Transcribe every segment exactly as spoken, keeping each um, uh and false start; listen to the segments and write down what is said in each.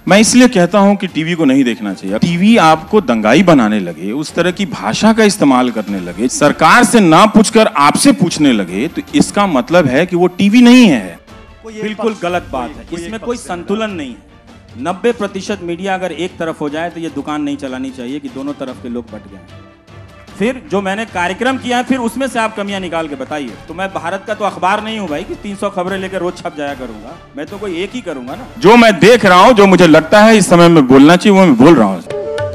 मैं इसलिए कहता हूं कि टीवी को नहीं देखना चाहिए। टीवी आपको दंगाई बनाने लगे, उस तरह की भाषा का इस्तेमाल करने लगे, सरकार से ना पूछकर आपसे पूछने लगे, तो इसका मतलब है कि वो टीवी नहीं है। बिल्कुल गलत बात है, इसमें कोई संतुलन नहीं है। नब्बे प्रतिशत मीडिया अगर एक तरफ हो जाए तो ये दुकान नहीं चलानी चाहिए कि दोनों तरफ के लोग बट गए। फिर जो मैंने कार्यक्रम किया है, फिर उसमें से आप कमियां निकाल के बताइए। तो मैं भारत का तो अखबार नहीं हूं भाई कि तीन सौ खबरें लेकर रोज छप जाया करूंगा। मैं तो कोई एक ही करूंगा ना। जो मैं देख रहा हूं, जो मुझे लगता है इस समय में बोलना चाहिए, वो मैं बोल रहा हूं।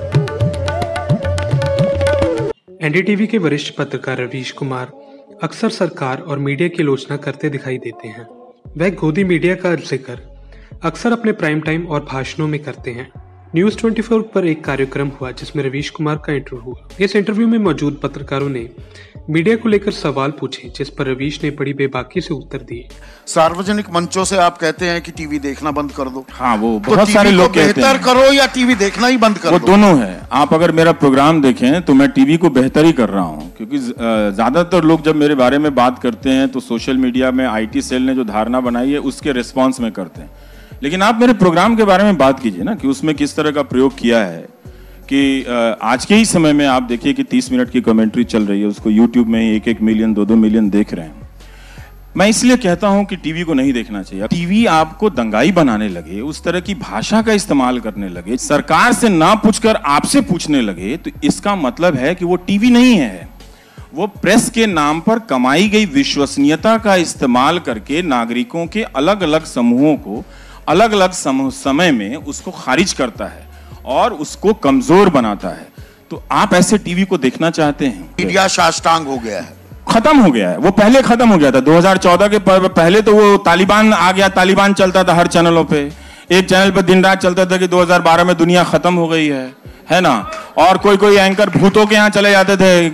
एनडीटीवी के वरिष्ठ पत्रकार रवीश कुमार अक्सर सरकार और मीडिया की आलोचना करते दिखाई देते हैं। वह गोदी मीडिया का जिक्र अक्सर अपने प्राइम टाइम और भाषणों में करते हैं। न्यूज चौबीस पर एक कार्यक्रम हुआ जिसमें रवीश कुमार का इंटरव्यू हुआ। इस इंटरव्यू में मौजूद पत्रकारों ने मीडिया को लेकर सवाल पूछे, जिस पर रवीश ने बड़ी बेबाकी से उत्तर दिए। सार्वजनिक मंचों से आप कहते हैं कि टीवी देखना बंद कर दो। हाँ, वो तो बहुत सारे लोग कहते हैं। बेहतर करो या टीवी देखना ही बंद कर वो दो। दोनों है। आप अगर मेरा प्रोग्राम देखें तो मैं टीवी को बेहतर ही कर रहा हूं, क्योंकि ज्यादातर लोग जब मेरे बारे में बात करते हैं तो सोशल मीडिया में आईटी सेल ने जो धारणा बनाई है उसके रिस्पॉन्स में करते हैं। लेकिन आप मेरे प्रोग्राम के बारे में बात कीजिए ना, कि उसमें किस तरह का प्रयोग किया है। कि आज के ही समय में आप देखिए कि तीस मिनट की कमेंट्री चल रही है, उसको यूट्यूब में ही एक एक मिलियन दो दो मिलियन देख रहे हैं। मैं इसलिए कहता हूं कि टीवी को नहीं देखना चाहिए। टीवी आपको दंगाई बनाने लगे, उस तरह की भाषा का इस्तेमाल करने लगे, सरकार से ना पूछकर आपसे पूछने लगे, तो इसका मतलब है कि वो टीवी नहीं है। वो प्रेस के नाम पर कमाई गई विश्वसनीयता का इस्तेमाल करके नागरिकों के अलग अलग समूहों को अलग अलग समय में उसको खारिज करता है और उसको कमजोर बनाता है। तो आप ऐसे टीवी को देखना चाहते हैं? मीडिया साष्टांग हो गया है, खत्म हो गया है। वो पहले खत्म हो गया था दो हज़ार चौदह के पहले। तो वो तालिबान आ गया, तालिबान चलता था हर चैनलों पे। एक चैनल पे दिन रात चलता था कि दो हज़ार बारह में दुनिया खत्म हो गई है, है ना। और कोई कोई एंकर भूतों के यहाँ चले जाते थे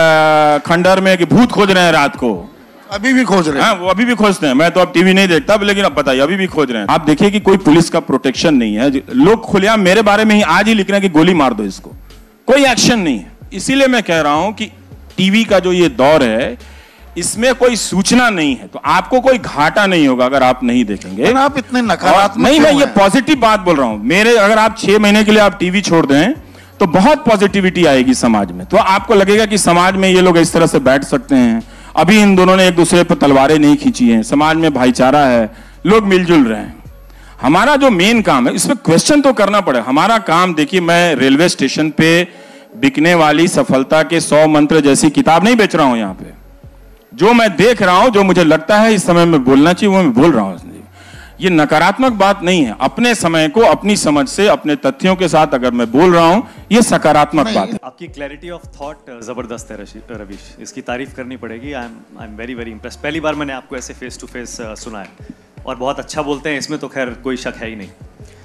खंडर में कि भूत खोज रहे हैं रात को। अभी भी खोज रहे हैं। हाँ, वो अभी भी खोजते हैं। मैं तो अब टीवी नहीं देखता, लेकिन अब बताइए, अभी भी खोज रहे हैं। आप देखिए कि कोई पुलिस का प्रोटेक्शन नहीं है। लोग खुलेआम मेरे बारे में ही आज ही लिख रहे हैं कि गोली मार दो इसको। कोई एक्शन नहीं है। इसीलिए मैं कह रहा हूं कि टीवी का जो ये दौर है, इसमें कोई सूचना नहीं है, तो आपको कोई घाटा नहीं होगा अगर आप नहीं देखेंगे। आप इतने नकारात्मक नहीं, मैं ये पॉजिटिव बात बोल रहा हूं। मेरे अगर आप छह महीने के लिए आप टीवी छोड़ दें तो बहुत पॉजिटिविटी आएगी समाज में। तो आपको लगेगा कि समाज में ये लोग इस तरह से बैठ सकते हैं। अभी इन दोनों ने एक दूसरे पर तलवारें नहीं खींची हैं, समाज में भाईचारा है, लोग मिलजुल रहे हैं। हमारा जो मेन काम है, इसमें क्वेश्चन तो करना पड़े। हमारा काम देखिए, मैं रेलवे स्टेशन पे बिकने वाली सफलता के सौ मंत्र जैसी किताब नहीं बेच रहा हूं। यहां पे जो मैं देख रहा हूं, जो मुझे लगता है इस समय में बोलना चाहिए, वो मैं बोल रहा हूं। ये नकारात्मक बात नहीं है। अपने समय को अपनी समझ से, अपने तथ्यों के साथ अगर मैं बोल रहा हूं, ये सकारात्मक बात है। आपकी क्लैरिटी ऑफ थॉट जबरदस्त है रवीश, इसकी तारीफ करनी पड़ेगी। I am I am very very impressed. पहली बार मैंने आपको ऐसे फेस टू फेस सुना है और बहुत अच्छा बोलते हैं, इसमें तो खैर कोई शक है ही नहीं।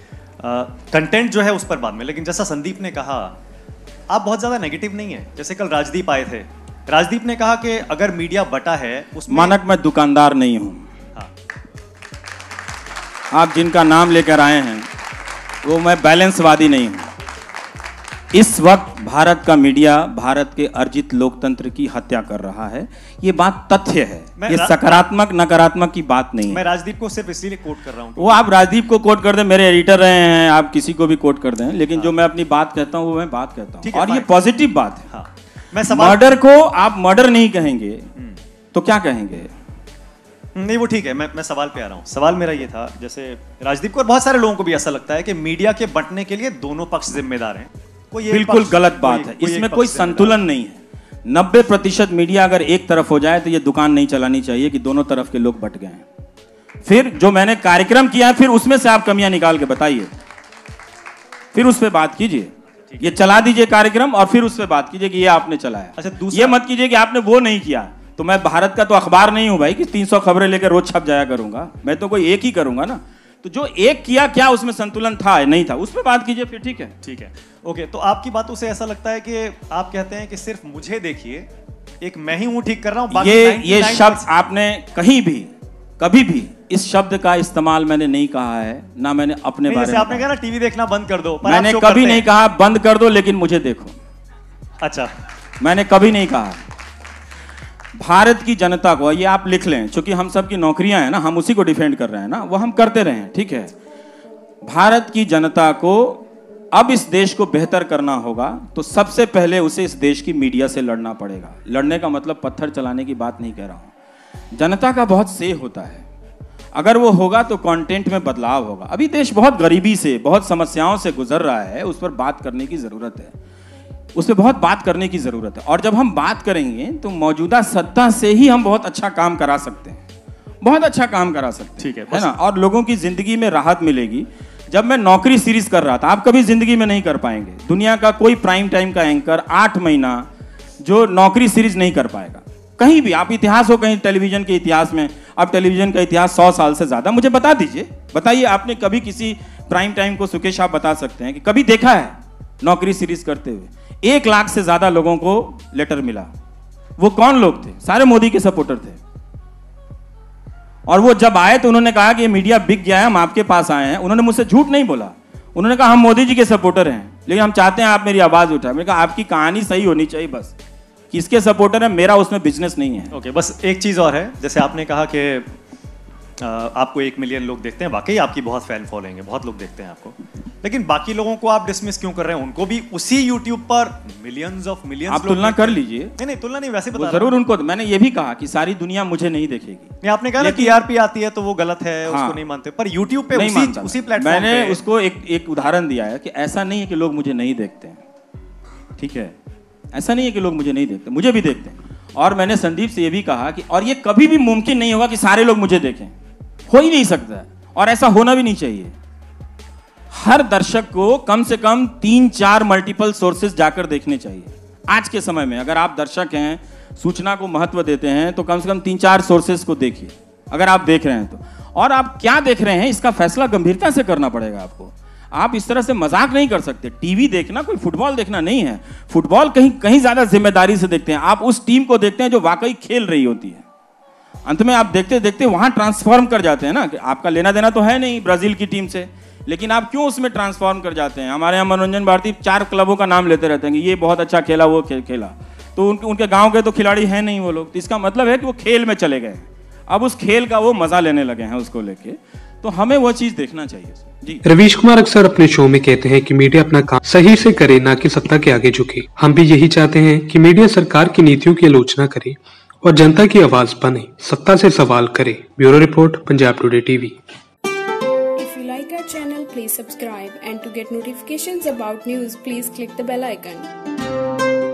कंटेंट uh, जो है उस पर बाद में, लेकिन जैसा संदीप ने कहा, आप बहुत ज्यादा नेगेटिव नहीं है। जैसे कल राजदीप आए थे, राजदीप ने कहा कि अगर मीडिया बटा है उसमें मानक मैं दुकानदार नहीं हूं। आप जिनका नाम लेकर आए हैं वो मैं बैलेंसवादी नहीं हूं। इस वक्त भारत का मीडिया भारत के अर्जित लोकतंत्र की हत्या कर रहा है। ये बात तथ्य है, ये सकारात्मक नकारात्मक की बात नहीं है। मैं राजदीप को सिर्फ इसीलिए कोट कर रहा हूं। वो आप राजदीप को कोट कर दें, मेरे एडिटर रहे हैं, आप किसी को भी कोट कर दें, लेकिन हाँ। जो मैं अपनी बात कहता हूं वो मैं बात कहता हूं, और ये पॉजिटिव बात है। हाँ। मैं मर्डर को आप मर्डर नहीं कहेंगे तो क्या कहेंगे? नहीं, वो ठीक है। मैं मैं सवाल पे आ रहा हूँ। सवाल मेरा ये था, जैसे राजदीप को और बहुत सारे लोगों को भी ऐसा लगता है कि मीडिया के बंटने के लिए दोनों पक्ष जिम्मेदार हैं। कोई बिल्कुल गलत बात है, इसमें कोई संतुलन नहीं है। नब्बे प्रतिशत मीडिया अगर एक तरफ हो जाए तो ये दुकान नहीं चलानी चाहिए कि दोनों तरफ के लोग बट गए हैं। फिर जो मैंने कार्यक्रम किया है, फिर उसमें से आप कमियां निकाल के बताइए, फिर उस पर बात कीजिए। ये चला दीजिए कार्यक्रम और फिर उस पर बात कीजिए कि ये आपने चलाया। अच्छा, ये मत कीजिए कि आपने वो नहीं किया। तो मैं भारत का तो अखबार नहीं हूं भाई कि तीन सौ खबरें लेकर रोज छप जाया करूंगा। मैं तो कोई एक ही करूंगा ना। तो जो एक किया, क्या उसमें संतुलन था नहीं था, उस पर बात कीजिए फिर। ठीक है, ठीक है, ओके। तो आपकी बातों से ऐसा लगता है कि आप कहते हैं कि सिर्फ मुझे देखिए, एक मैं ही हूं ठीक कर रहा हूं। ये ये शब्द आपने कहीं भी कभी भी इस शब्द का इस्तेमाल मैंने नहीं कहा है, ना मैंने अपने बारे में। आपने कहा ना टीवी देखना बंद कर दो, मैंने कभी नहीं कहा बंद कर दो, लेकिन मुझे देखो। अच्छा, मैंने कभी नहीं कहा। भारत की जनता को, ये आप लिख लें, क्योंकि हम सब की नौकरियां हैं ना, हम उसी को डिफेंड कर रहे हैं ना, वो हम करते रहे हैं, ठीक है। भारत की जनता को अब इस देश को बेहतर करना होगा तो सबसे पहले उसे इस देश की मीडिया से लड़ना पड़ेगा। लड़ने का मतलब पत्थर चलाने की बात नहीं कह रहा हूं। जनता का बहुत से होता है, अगर वो होगा तो कंटेंट में बदलाव होगा। अभी देश बहुत गरीबी से, बहुत समस्याओं से गुजर रहा है, उस पर बात करने की जरूरत है, उस पर बहुत बात करने की जरूरत है। और जब हम बात करेंगे तो मौजूदा सत्ता से ही हम बहुत अच्छा काम करा सकते हैं, बहुत अच्छा काम करा सकते हैं, ठीक है, है ना। और लोगों की जिंदगी में राहत मिलेगी। जब मैं नौकरी सीरीज कर रहा था, आप कभी जिंदगी में नहीं कर पाएंगे, दुनिया का कोई प्राइम टाइम का एंकर आठ महीना जो नौकरी सीरीज नहीं कर पाएगा कहीं भी। आप इतिहास हो कहीं टेलीविजन के इतिहास में, अब टेलीविजन का इतिहास सौ साल से ज्यादा, मुझे बता दीजिए, बताइए आपने कभी किसी प्राइम टाइम को, सुकेश आप बता सकते हैं कि कभी देखा है नौकरी सीरीज करते हुए? एक लाख से ज्यादा लोगों को लेटर मिला। वो कौन लोग थे? सारे मोदी के सपोर्टर थे। और वो जब आए तो उन्होंने कहा कि ये मीडिया बिक गया है, हम आपके पास आए हैं। उन्होंने मुझसे झूठ नहीं बोला, उन्होंने कहा हम मोदी जी के सपोर्टर हैं, लेकिन हम चाहते हैं आप मेरी आवाज उठाएं। मैंने कहा आपकी कहानी सही होनी चाहिए, बस किसके सपोर्टर है, मेरा उसमें बिजनेस नहीं है। ओके okay, बस एक चीज़ और है, जैसे आपने कहा कि आपको एक मिलियन लोग देखते हैं, वाकई आपकी बहुत फैन फॉलोइंग है, बहुत लोग देखते हैं आपको, लेकिन बाकी लोगों को आप डिसमिस क्यों कर रहे हैं? उनको भी उसी यूट्यूब पर मिलियंस ऑफ मिलियंस आप तुलना कर लीजिए। नहीं नहीं तुलना नहीं, वैसे बता जरूर उनको, मैंने ये भी कहा कि सारी दुनिया मुझे नहीं देखेगी। नहीं, आपने कहा ना टीआरपी आती है तो वो गलत है, हाँ, उसको नहीं मानते, पर यूट्यूब पे उसी उसी प्लेटफॉर्म मैंने उसको एक एक उदाहरण दिया है कि ऐसा नहीं है कि लोग मुझे नहीं देखते हैं, ठीक है, ऐसा नहीं है कि लोग मुझे नहीं देखते, मुझे भी देखते हैं। और मैंने संदीप से ये भी कहा कि और ये कभी भी मुमकिन नहीं होगा कि सारे लोग मुझे देखें, हो ही नहीं सकता है, और ऐसा होना भी नहीं चाहिए। हर दर्शक को कम से कम तीन चार मल्टीपल सोर्सेज जाकर देखने चाहिए। आज के समय में अगर आप दर्शक हैं, सूचना को महत्व देते हैं, तो कम से कम तीन चार सोर्सेज को देखिए, अगर आप देख रहे हैं तो। और आप क्या देख रहे हैं इसका फैसला गंभीरता से करना पड़ेगा आपको। आप इस तरह से मजाक नहीं कर सकते। टीवी देखना कोई फुटबॉल देखना नहीं है। फुटबॉल कहीं कहीं ज्यादा जिम्मेदारी से देखते हैं। आप उस टीम को देखते हैं जो वाकई खेल रही होती है। अंत में आप देखते देखते वहां ट्रांसफॉर्म कर जाते हैं ना, कि आपका लेना देना तो है नहीं ब्राजील की टीम से, लेकिन आप क्यों उसमें ट्रांसफॉर्म कर जाते हैं। हमारे यहाँ मनोरंजन भारती चार क्लबों का नाम लेते रहते हैं कि ये बहुत अच्छा खेला, वो खे, खेला तो उन, उनके गांव के तो खिलाड़ी हैं नहीं वो लोग, तो इसका मतलब है कि वो खेल में चले गए, अब उस खेल का वो मजा लेने लगे हैं उसको लेके। तो हमें वो चीज देखना चाहिए जी। रवीश कुमार अक्सर अपने शो में कहते हैं कि मीडिया अपना काम सही से करे, ना कि सत्ता के आगे झुके। हम भी यही चाहते हैं कि मीडिया सरकार की नीतियों की आलोचना करे और जनता की आवाज बने, सत्ता से सवाल करे। Bureau report, Punjab today TV. If you like our channel, please subscribe, and to get notifications about news, please click the bell icon.